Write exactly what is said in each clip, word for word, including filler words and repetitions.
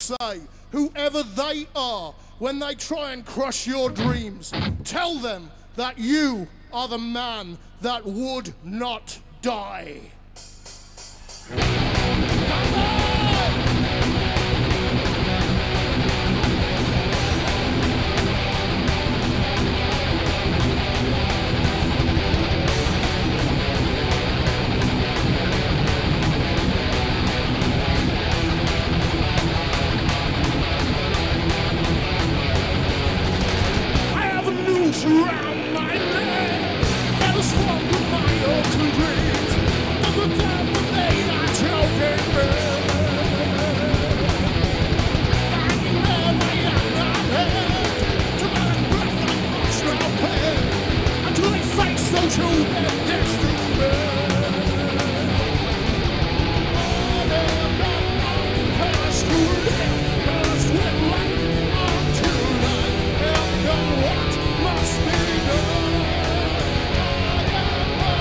say, whoever they are, when they try and crush your dreams, tell them that you are the man that would not die. Around my leg, I was formed with my own two dreams. Of the time when they are choking me, I never am not head to my breath and lost no pain until they face social and destiny. Oh, they're not cursed to live, cursed with life until I am done what must be done. I am a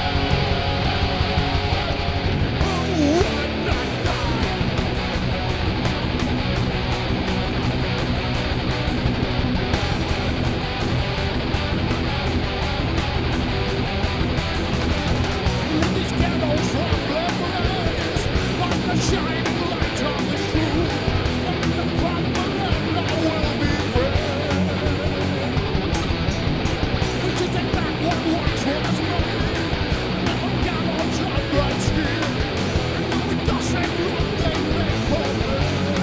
man who would not die. When these candles from the blaze, like the shining light on the street, open the crumble and I will be free. To take back what once was mine, never got on top bright skin, and when the dust and blood they make for me.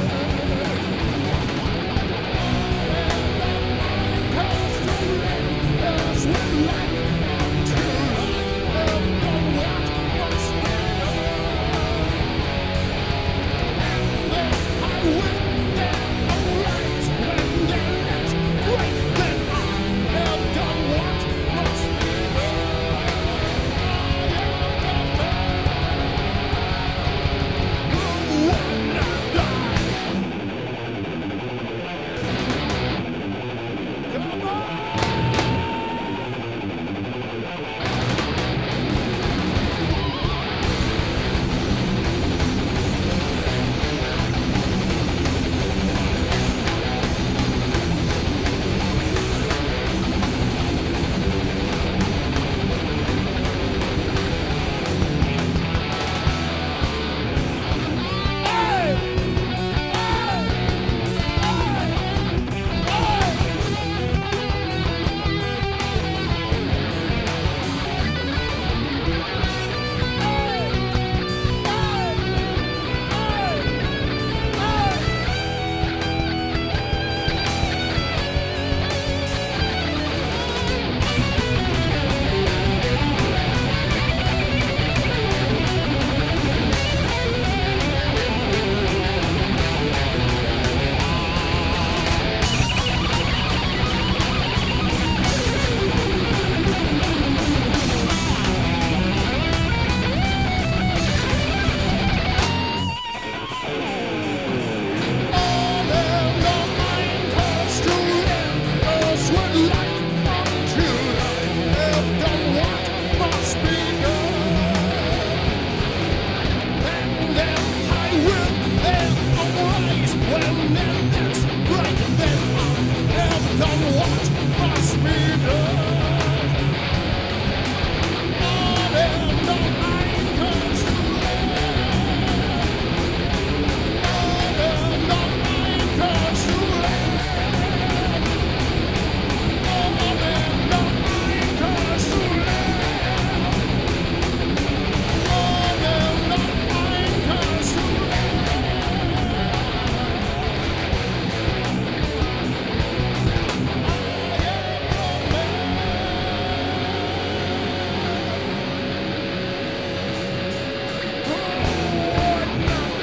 Cause to live is with life until I have done what must be done. And then I will then arise when their necks break, then I have done what must be done. I am the man who would not die. Come on!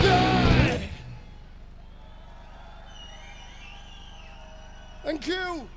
Thank you.